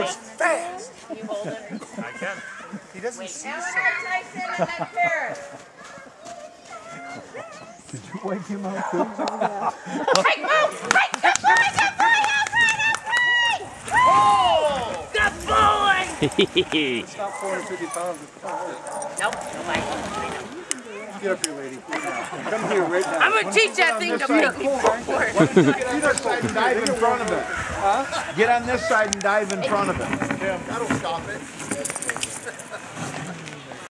goes fast. You hold it. I can. He doesn't see Now so. Tyson and that parrot. Did you wake him up too? Hey, move! Hey, good boy, good boy, Oh! good boy! It's not 450 pounds. Nope. Get up here, lady. Come here right now. I'm gonna teach that thing to move forward. Either side and dive in front of it. Huh? Get on this side and dive in front of it. That'll stop it.